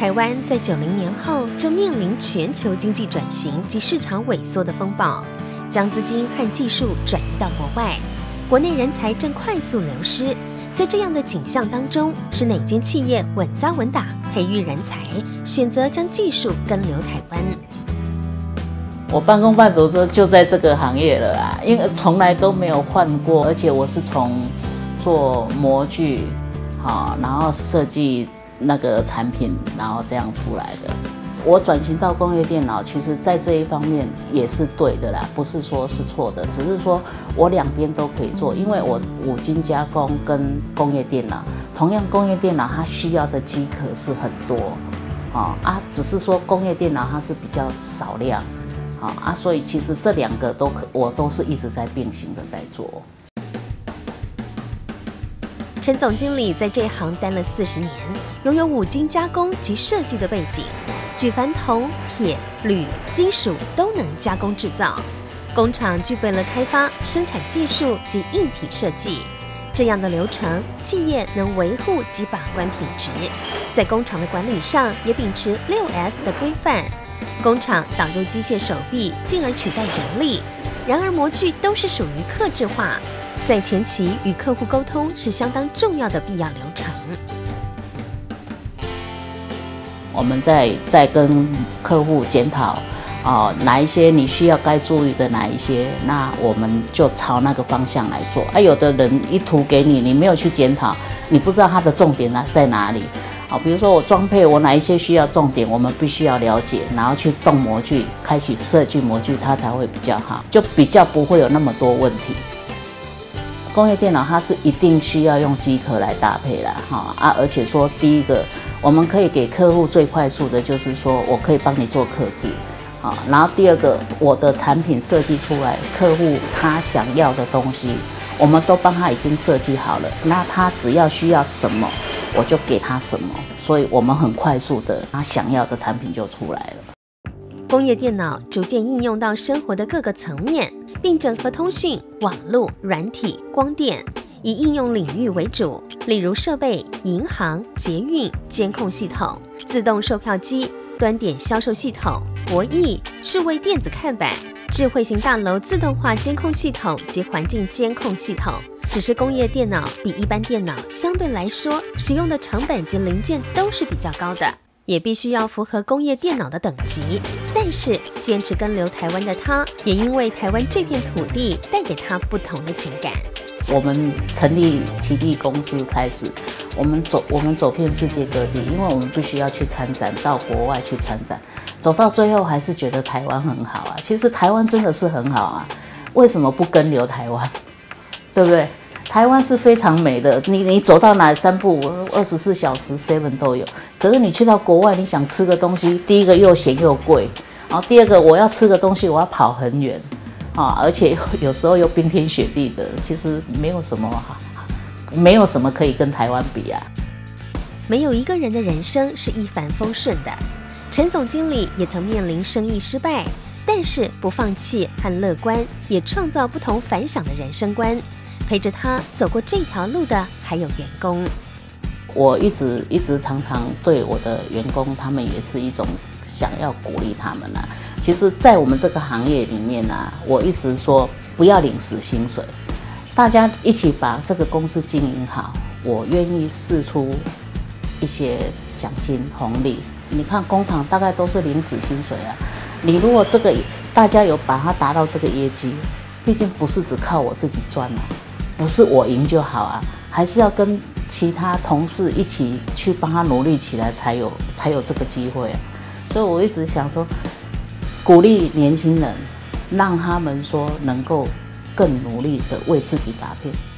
台湾在90年后正面临全球经济转型及市场萎缩的风暴，将资金和技术转移到国外，国内人才正快速流失。在这样的景象当中，是哪间企业稳扎稳打培育人才，选择将技术跟留台湾？ 我半工半读就在这个行业了啊，因为从来都没有换过，而且我是从做模具，然后设计那个产品，然后这样出来的。我转型到工业电脑，其实在这一方面也是对的啦，不是说是错的，只是说我两边都可以做，因为我五金加工跟工业电脑，同样工业电脑它需要的机壳是很多，只是说工业电脑它是比较少量，所以其实这两个我都是一直在并行的在做。 陈总经理在这行待了40年，拥有五金加工及设计的背景，举凡铜、铁、铝、金属都能加工制造。工厂具备了开发、生产技术及硬体设计，这样的流程，企业能维护及把关品质。在工厂的管理上，也秉持6S 的规范。工厂导入机械手臂，进而取代人力。然而模具都是属于客制化，在前期与客户沟通是相当重要的必要流程。 我们在跟客户检讨，哪一些你需要该注意的哪一些，那我们就朝那个方向来做。有的人一图给你，你没有去检讨，你不知道它的重点在哪里。比如说我装配，我哪一些需要重点，我们必须要了解，然后去动模具，开始设计模具，它才会比较好，就比较不会有那么多问题。工业电脑它是一定需要用机壳来搭配啦，而且说第一个，我们可以给客户最快速的，就是说我可以帮你做客制，然后第二个，我的产品设计出来，客户他想要的东西，我们都帮他已经设计好了，那他只要需要什么，我就给他什么，所以我们很快速的，他想要的产品就出来了。 工业电脑逐渐应用到生活的各个层面，并整合通讯、网络、软体、光电，以应用领域为主，例如设备、银行、捷运、监控系统、自动售票机、端点销售系统、博弈、数位电子看板、智慧型大楼自动化监控系统及环境监控系统。只是工业电脑比一般电脑相对来说，使用的成本及零件都是比较高的，也必须要符合工业电脑的等级。但是坚持跟留台湾的他，也因为台湾这片土地带给他不同的情感。 我们成立奇地公司开始，我们走遍世界各地，因为我们必须要去参展，到国外去参展，走到最后还是觉得台湾很好啊。其实台湾真的是很好啊，为什么不跟留台湾？对不对？台湾是非常美的，你走到哪3步24小时 7 都有。可是你去到国外，你想吃个东西，第一个又咸又贵，然后第二个我要吃个东西，我要跑很远，而且有时候又冰天雪地的，其实没有什么可以跟台湾比啊。 没有一个人的人生是一帆风顺的，陈总经理也曾面临生意失败，但是不放弃和乐观，也创造不同凡响的人生观。陪着他走过这条路的还有员工。 我一直常常对我的员工，他们也是一种想要鼓励他们啦。其实，在我们这个行业里面啊，我一直说不要领死薪水，大家一起把这个公司经营好。我愿意释出一些奖金红利。你看工厂大概都是领死薪水啊。你如果大家有把它达到这个业绩，毕竟不是只靠我自己赚啊。不是我赢就好啊，还是要跟其他同事一起去帮他努力起来，才有这个机会啊。所以我一直想说，鼓励年轻人，让他们说能够更努力的为自己打拼。